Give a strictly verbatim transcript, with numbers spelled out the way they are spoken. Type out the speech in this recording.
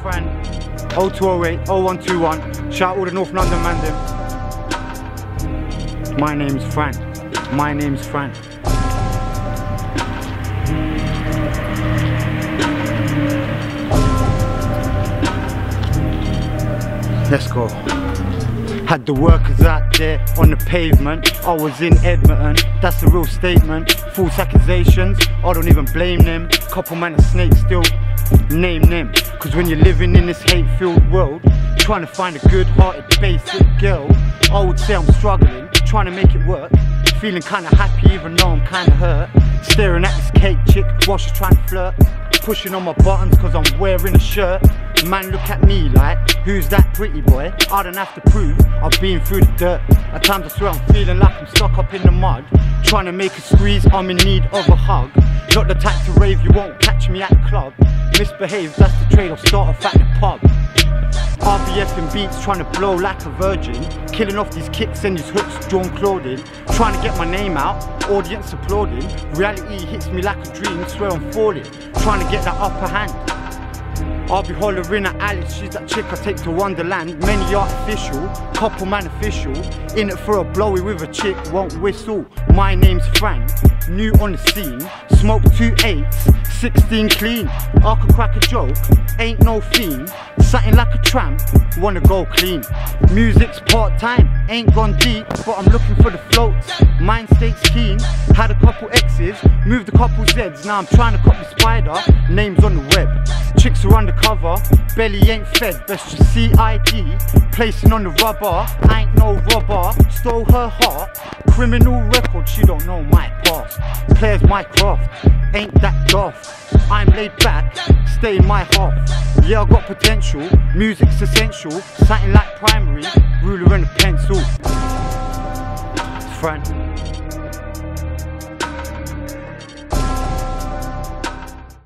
Fran, oh two oh eight, oh one two one. Shout all the North London man them. My name's Fran. My name's Fran. Let's go. Had the workers out there on the pavement. I was in Edmonton, that's a real statement. False accusations, I don't even blame them. Couple man of snakes still name them. Cause when you're living in this hate-filled world, trying to find a good-hearted basic girl, I would say I'm struggling, trying to make it work. Feeling kinda happy even though I'm kinda hurt. Staring at this cake chick while she's trying to flirt. Pushing on my buttons cause I'm wearing a shirt. Man look at me like, who's that pretty boy? I don't have to prove, I've been through the dirt. At times I swear I'm feeling like I'm stuck up in the mud. Trying to make a squeeze, I'm in need of a hug. Not the type to rave, you won't catch me at the club. Misbehave, that's the trade, I'll start off at the pub. R B F and beats, trying to blow like a virgin. Killing off these kicks and these hooks, John Claudin. Trying to get my name out, audience applauding. Reality hits me like a dream, swear I'm falling. Trying to get that upper hand. I'll be hollering at Alice, she's that chick I take to Wonderland. Many artificial, couple man official. In it for a blowy with a chick, won't whistle. My name's Fran, new on the scene. Smoke two eights, sixteen clean. I could crack a joke, ain't no fiend. Something like a tramp, wanna go clean. Music's part-time, ain't gone deep, but I'm looking for the floats. Mind state's keen, had a couple X's, moved a couple Z's. Now I'm trying to copy Spider, names on the web. Chicks are undercover, belly ain't fed, best just C I D. Placing on the rubber, I ain't no robber. Stole her heart, criminal record, she don't know my past. Players my craft, ain't that daft. I'm laid back, stay in my half. Yeah, I got potential, music's essential. Something like primary, ruler and a pencil.